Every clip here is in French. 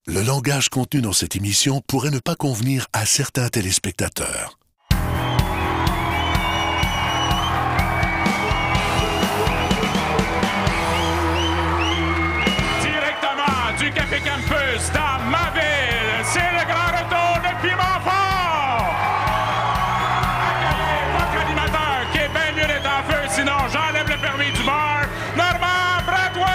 Le langage contenu dans cette émission pourrait ne pas convenir à certains téléspectateurs. Directement du Café Campus dans ma ville, c'est le grand retour de Piment Fort! Accueillez votre animateur qui est bien mieux d'être en feu, sinon j'enlève le permis du bar, Normand Bradway!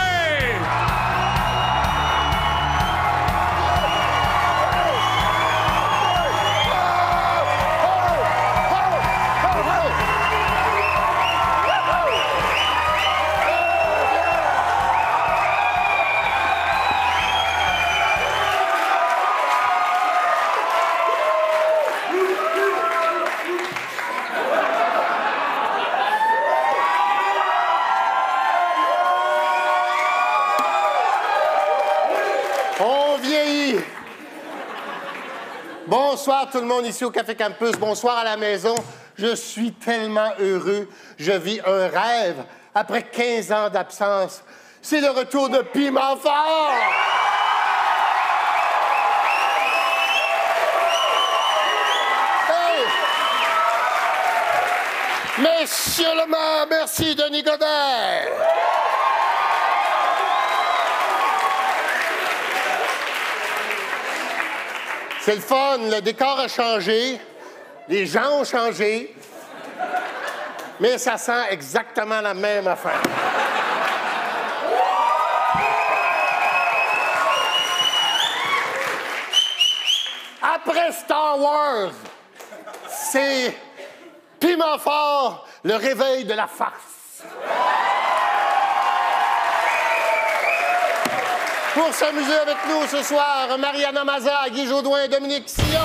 On vieillit. Bonsoir tout le monde ici au Café Campus. Bonsoir à la maison. Je suis tellement heureux. Je vis un rêve. Après 15 ans d'absence, c'est le retour de Piment Fort. Hey! Monsieur le maire, merci Denis Godet. C'est le fun, le décor a changé, les gens ont changé, mais ça sent exactement la même affaire. Après Star Wars, c'est Piment Fort, le réveil de la farce. Pour s'amuser avec nous ce soir, Mariana Mazza, Guy Jodoin et Dominique Sillon.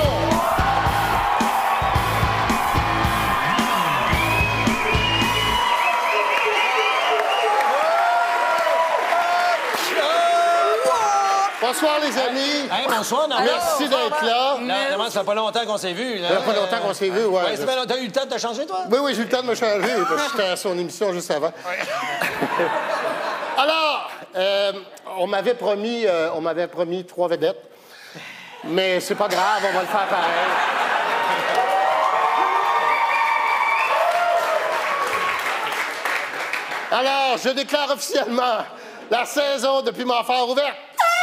Bonsoir les amis. Hey, bonsoir, Normand. Merci d'être là. Normand, ça fait pas longtemps qu'on s'est vus. Ça fait pas longtemps qu'on s'est vus, ouais. T'as eu le temps de te changer, toi? Oui, j'ai eu le temps de me changer, parce que j'étais à son émission juste avant. Alors, on m'avait promis 3 vedettes, mais c'est pas grave, on va le faire pareil. Alors, je déclare officiellement la saison de Piment Fort ouverte.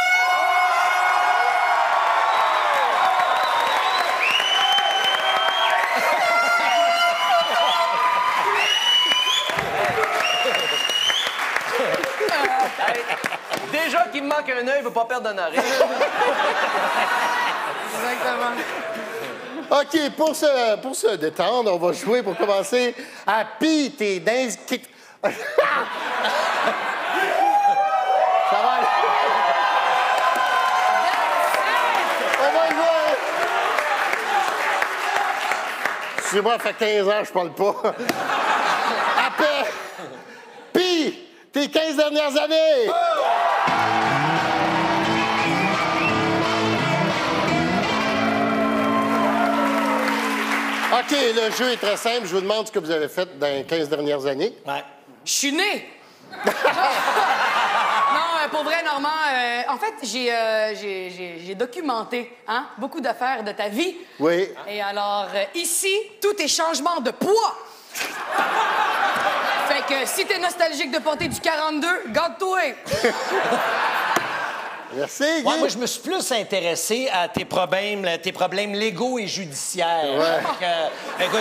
Déjà qu'il me manque un œil, il ne veut pas perdre un oreille. Exactement. OK, pour se détendre, on va jouer pour commencer à Pete et Dance Kick. Ça va aller. On va y jouer. Excusez-moi, ça fait 15 ans que je parle pas. Après, Pete, tes 15 dernières années. OK, le jeu est très simple. Je vous demande ce que vous avez fait dans les 15 dernières années. Ouais. Je suis née! Non, pour vrai, Normand, en fait, j'ai documenté beaucoup d'affaires de ta vie. Oui. Et alors, ici, tout est changement de poids. Fait que si t'es nostalgique de porter du 42, garde-toi! Merci, Guy. Ouais, moi, je me suis plus intéressé à tes problèmes légaux et judiciaires. Ouais. Donc, écoute...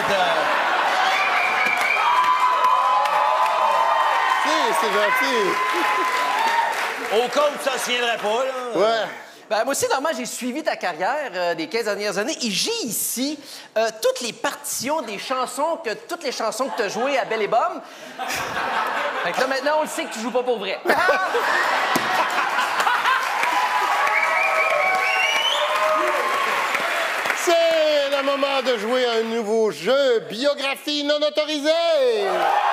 C'est gentil. Au cas où ça ne se tiendrait pas, là. Ouais. Ben, moi aussi, Normand, j'ai suivi ta carrière des 15 dernières années et j'ai ici toutes les partitions des chansons, toutes les chansons que tu as jouées à Belle et Bomme. Fait que là, maintenant, on le sait que tu joues pas pour vrai. C'est le moment de jouer à un nouveau jeu, biographie non autorisée.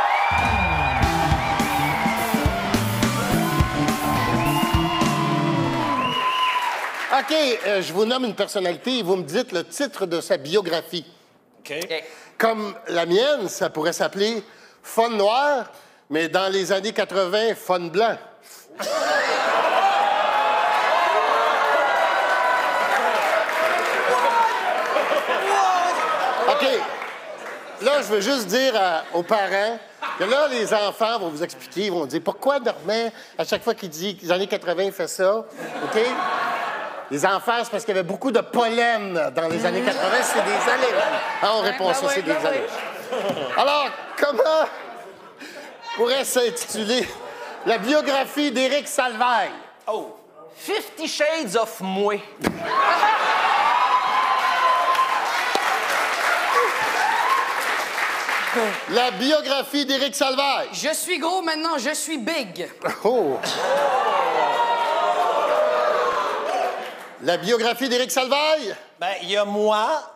OK, je vous nomme une personnalité et vous me dites le titre de sa biographie. OK. Comme la mienne, ça pourrait s'appeler Fun Noir, mais dans les années 80, Fun Blanc. je veux juste dire aux parents que là, les enfants vont vous expliquer, ils vont dire pourquoi Normand, à chaque fois qu'il dit que les années 80, il fait ça, OK? Les enfants, c'est parce qu'il y avait beaucoup de pollen dans les années 80, c'est des allergies. Ah, on répond ça, c'est des allergies. Alors, comment pourrait s'intituler la biographie d'Éric Salvaille? Oh! 50 Shades of moi. La biographie d'Éric Salvaille. Je suis gros maintenant, je suis big. Oh! La biographie d'Éric Salvaille. Ben, il y a moi,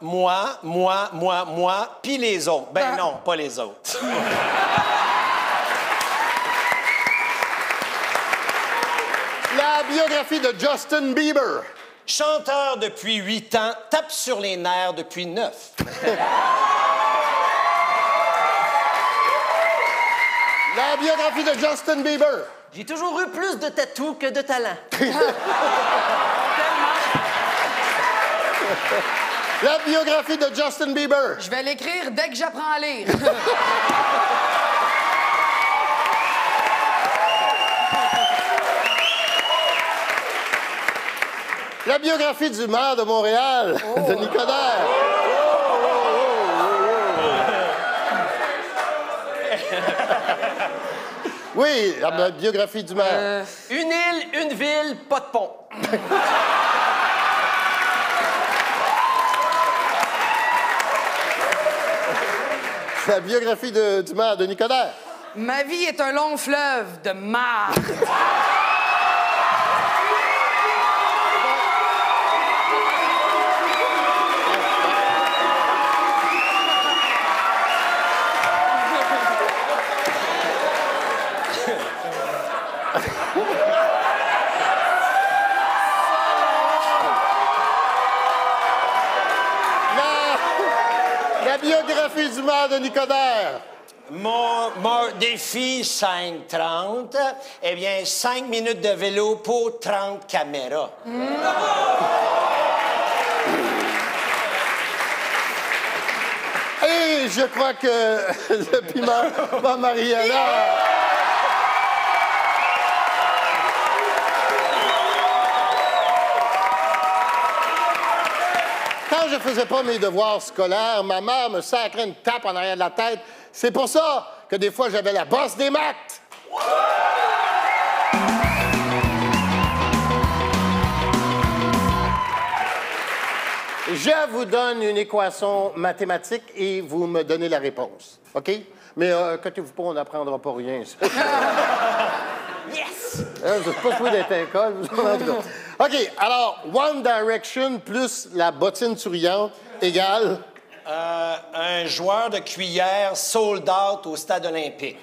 puis les autres. Ben non, pas les autres. La biographie de Justin Bieber. Chanteur depuis 8 ans, tape sur les nerfs depuis 9. La biographie de Justin Bieber. J'ai toujours eu plus de tatous que de talent. La biographie de Justin Bieber. Je vais l'écrire dès que j'apprends à lire. La biographie du maire de Montréal, de Nicodère. Oui, la biographie du maire. Une île, une ville, pas de pont. La biographie du maire de Nicodère. Ma vie est un long fleuve de marde. La biographie du maire de Nicodère. Mon défi 5:30, eh bien, 5 minutes de vélo pour 30 caméras. Et je crois que le piment va Mariana. Quand je faisais pas mes devoirs scolaires, ma mère me sacrait une tape en arrière de la tête. C'est pour ça que des fois, j'avais la bosse des maths. Je vous donne une équation mathématique et vous me donnez la réponse. OK? Mais inquiétez-vous pas, on n'apprendra pas rien. Yes! Vous n'êtes pas supposé d'être à l'école. OK, alors, One Direction plus la bottine souriante égale... Un joueur de cuillère sold out au stade olympique.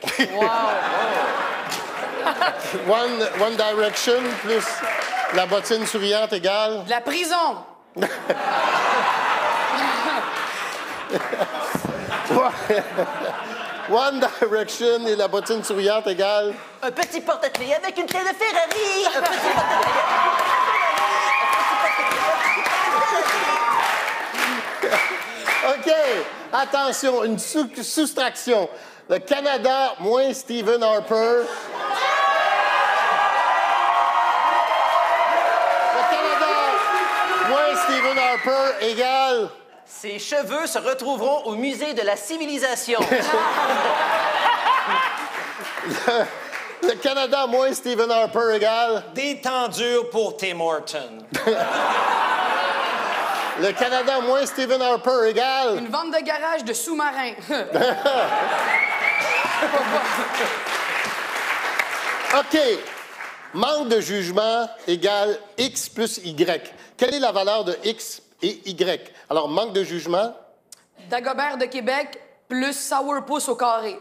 One Direction plus la bottine souriante égale... La prison. One Direction et la bottine souriante égale... Un petit porte-clés avec une clé de Ferrari. Un petit porte-clés. OK, attention, une soustraction. Le Canada moins Stephen Harper. Le Canada moins Stephen Harper égale... Ses cheveux se retrouveront au musée de la civilisation. Le Canada moins Stephen Harper égale... Des temps durs pour Tim Horton. Le Canada moins Stephen Harper égale... Une vente de garage de sous-marins. OK. Manque de jugement égale X plus Y. Quelle est la valeur de X et Y? Alors, manque de jugement... Dagobert de Québec plus sourpuss au carré.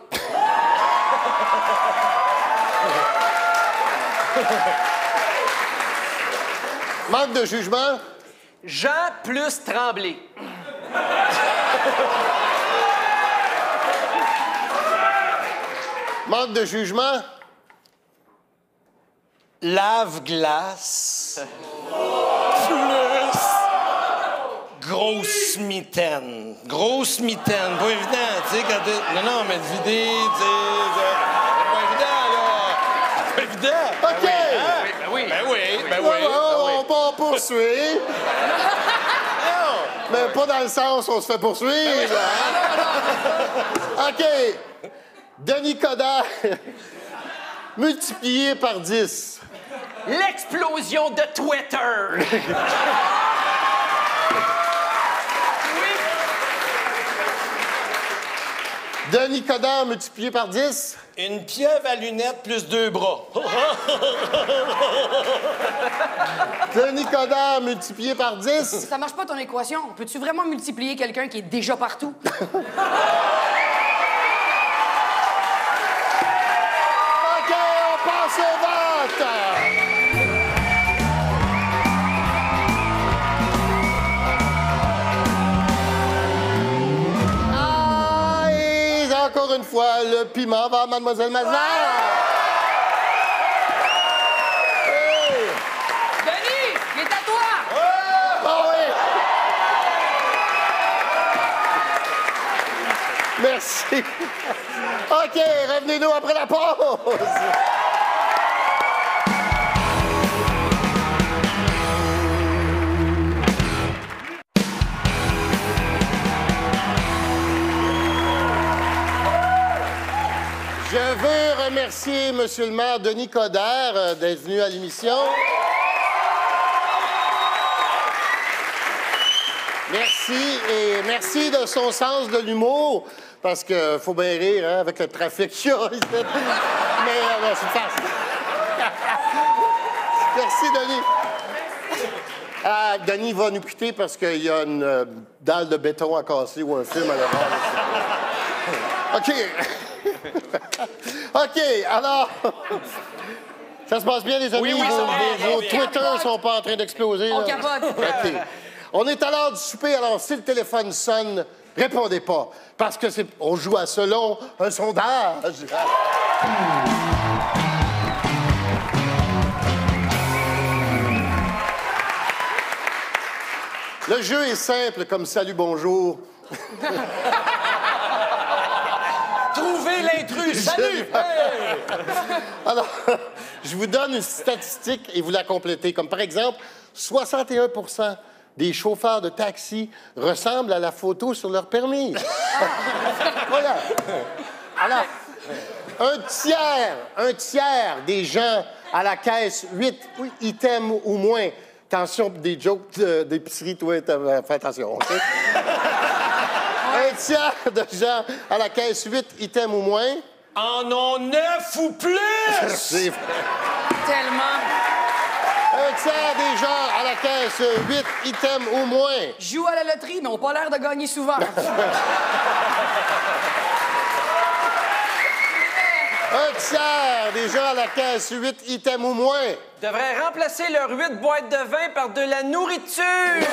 Manque de jugement... Jean plus Tremblay. Manque de jugement... Lave-glace. Plus grosse mitaine. Grosse mitaine, pas évident, tu Tu sais, quand t'es... Non, mais le vider, tu sais... C'est pas évident, là. C'est pas évident. OK! Ben oui. On poursuit. Mais pas dans le sens où on se fait poursuivre. Hein? OK. Denis Coderre, multiplié par 10. L'explosion de Twitter! Denis Coderre, multiplié par 10. Une pieuvre à lunettes plus 2 bras. Denis Coderre, multiplié par 10. Ça marche pas ton équation. Peux-tu vraiment multiplier quelqu'un qui est déjà partout? OK, on passe au vote. Ah, et encore une fois, le piment va à Mademoiselle Mazar. Hey! Denis, il est à toi! Ah oui! Merci. OK, revenez-nous après la pause. Je veux remercier Monsieur le maire Denis Coderre d'être venu à l'émission. Merci, et merci de son sens de l'humour, parce qu'il faut bien rire hein, avec le trafic qu'il y a ici. Mais c'est facile. Merci, Denis. Denis va nous quitter parce qu'il y a une dalle de béton à casser ou un film à le voir. OK. OK, alors... Ça se passe bien, les amis? Oui, ça va bien, vos bien. Twitter sont pas en train d'exploser? On là? capote. OK. On est à l'heure du souper, alors si le téléphone sonne, répondez pas. Parce que on joue à selon un sondage. Le jeu est simple, comme salut, bonjour. Trouvez l'intrus! Salut! Hey! Alors, je vous donne une statistique et vous la complétez. Comme par exemple, 61 des chauffeurs de taxi ressemblent à la photo sur leur permis. Voilà. Alors, un tiers des gens à la caisse, 8 items ou moins. Attention, des jokes d'épicerie, toi, fais attention, OK? Un tiers de gens à la caisse, 8 items ou moins. En ont 9 ou plus! C'est vrai. Tellement. Un tiers des gens à la caisse, 8 items ou moins. Joue à la loterie, mais on n'a pas l'air de gagner souvent. Un tiers des gens à la caisse, 8 items ou moins. Devraient remplacer leurs 8 boîtes de vin par de la nourriture!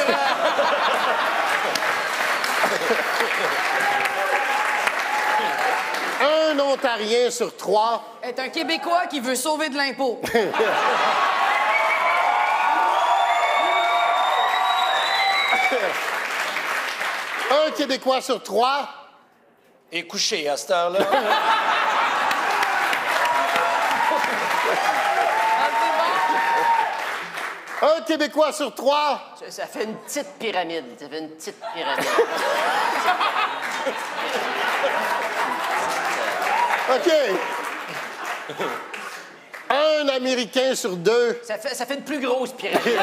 Un Ontarien sur 3. Est un Québécois qui veut sauver de l'impôt. Un Québécois sur 3. Et couché à cette heure-là. Un Québécois sur 3. Ça fait une petite pyramide. Ça fait une petite pyramide. OK. Un Américain sur 2. Ça fait une plus grosse pyramide.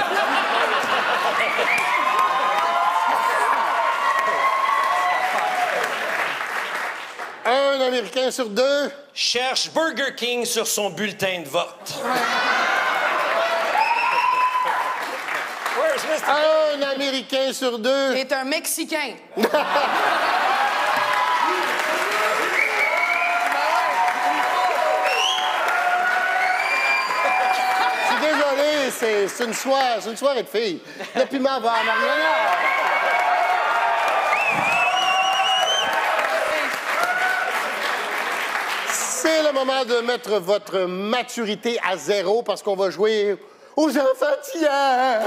Un Américain sur 2. Cherche Burger King sur son bulletin de vote. Where's Mr. Un Américain sur 2. Est un Mexicain. Je suis désolé, c'est une soirée de filles. Le piment va à Mariana. C'est le moment de mettre votre maturité à 0 parce qu'on va jouer aux enfantillages.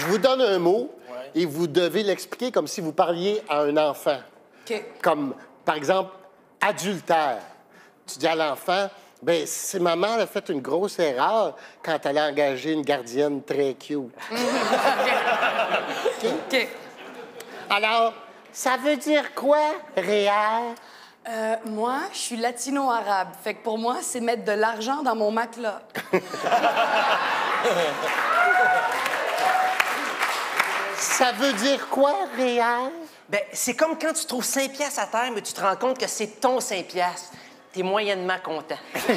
vous donne un mot et vous devez l'expliquer comme si vous parliez à un enfant. OK. Comme, par exemple, adultère. Tu dis à l'enfant, ben c'est maman, elle a fait une grosse erreur quand elle a engagé une gardienne très cute. OK. Alors, ça veut dire quoi, réel? Moi, je suis latino-arabe. Fait que pour moi, c'est mettre de l'argent dans mon matelas. Ça veut dire quoi, réel? Ben, c'est comme quand tu trouves 5 piastres à terre, mais tu te rends compte que c'est ton 5 piastres. T'es moyennement content.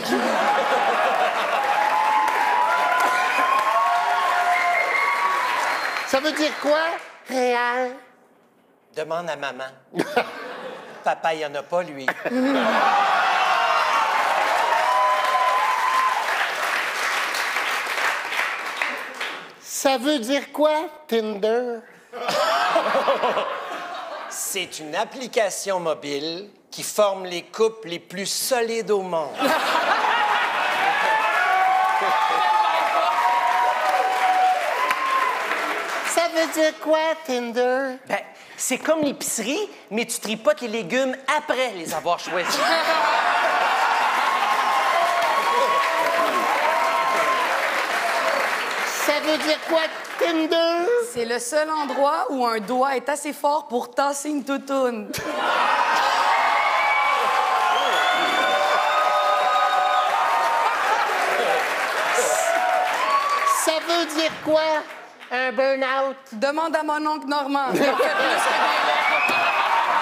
Ça veut dire quoi, réel? Demande à maman. Papa, il n'y en a pas, lui. Ça veut dire quoi, Tinder? C'est une application mobile qui forme les couples les plus solides au monde. Ça veut dire quoi, Tinder? Ben, c'est comme l'épicerie, mais tu tripotes les légumes après les avoir choisis. Ça veut dire quoi, Tinder? C'est le seul endroit où un doigt est assez fort pour tasser une toutoune. Ça veut dire quoi, un burn-out? Demande à mon oncle Normand. Il en fait plus que des lettres.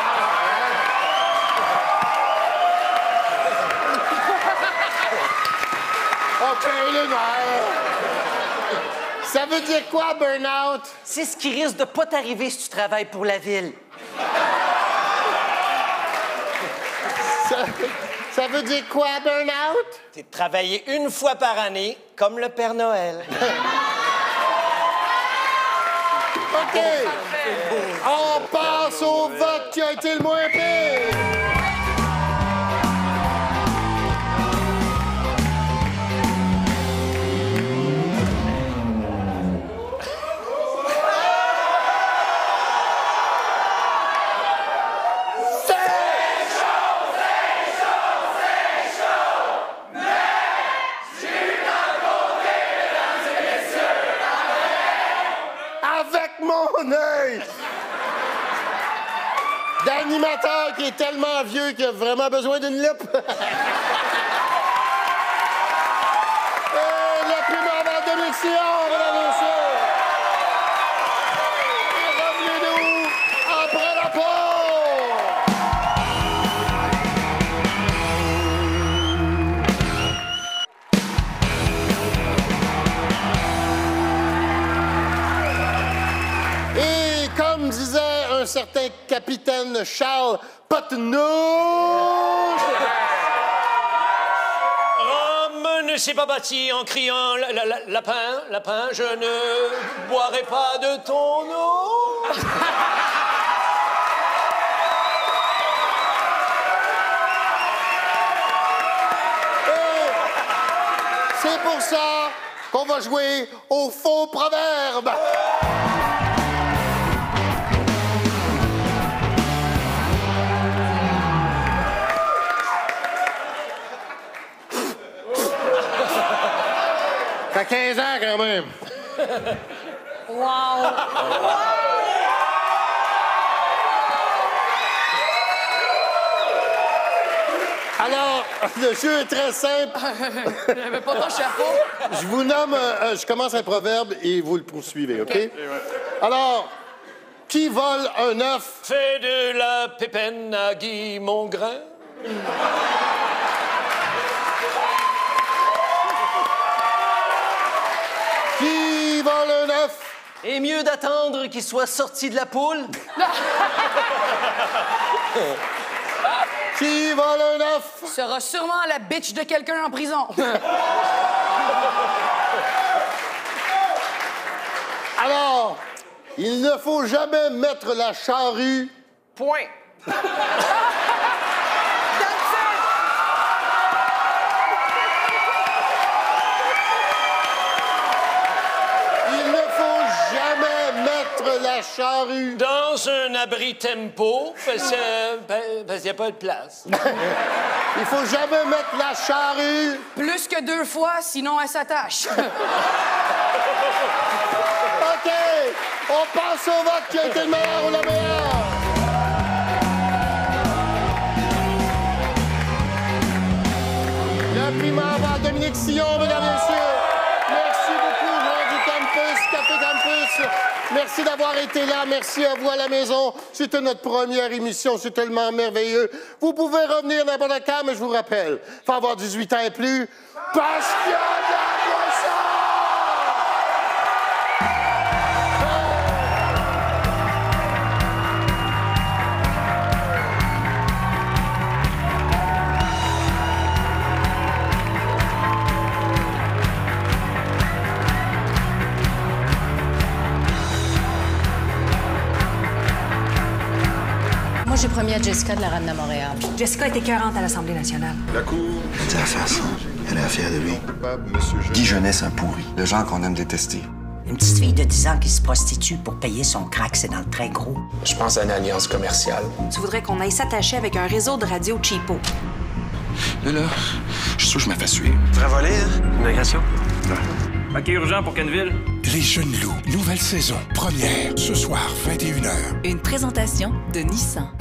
OK, le nerf. Ça veut dire quoi, burn-out? C'est ce qui risque de pas t'arriver si tu travailles pour la ville. Ça veut dire quoi, burn-out? C'est de travailler une fois par année, comme le Père Noël. OK. On passe au vote qui a été le moins pire. Avec mon œil d'animateur qui est tellement vieux qu'il a vraiment besoin d'une loupe. Et la plus marrante de l'émission, mesdames et messieurs. Revenez-nous après la pause. Et comme disait un certain capitaine Charles Potteneau... Rome ne s'est pas bâti en criant lapin, lapin, je ne boirai pas de ton eau. C'est pour ça qu'on va jouer au faux proverbe. Ça fait 15 ans quand même. Wow! Alors, le jeu est très simple. J'avais pas ton chapeau. Je vous nomme, je commence un proverbe et vous le poursuivez, OK? Alors, qui vole un œuf? Fais de la pépenne à Guy Mongrain. Qui vole un œuf? Et mieux d'attendre qu'il soit sorti de la poule. Qui vole un œuf? Sera sûrement la bitch de quelqu'un en prison. Alors, il ne faut jamais mettre la charrue. Point. Il ne faut jamais la charrue? Dans un abri tempo, parce qu'il n'y a pas de place. Il faut jamais mettre la charrue. Plus que 2 fois, sinon elle s'attache. OK, on passe au vote qui a été le meilleur ou la meilleure. Le piment va à Dominique Sillon, mesdames et messieurs. Merci beaucoup, gens du campus, Café Campus. Merci d'avoir été là. Merci à vous à la maison. C'était notre première émission. C'est tellement merveilleux. Vous pouvez revenir n'importe quand, mais je vous rappelle, il faut avoir 18 ans et plus parce qu'il y a de la boisson! Moi, j'ai promis à Jessica de la ramener à Montréal. Jessica était 40 à l'Assemblée nationale. La Cour. C'est sa façon. Elle est fière de lui. Monsieur Guy Jeunesse un pourri. Le genre qu'on aime détester. Une petite fille de 10 ans qui se prostitue pour payer son crack, c'est dans le très gros. Je pense à une alliance commerciale. Tu voudrais qu'on aille s'attacher avec un réseau de radio cheapo. Là, je suis sûr que je me fais suivre. Vrai voler, hein? Une agression? Paquet urgent pour Kenville. Les Jeunes Loups, nouvelle saison, première, ce soir, 21h. Une présentation de Nissan.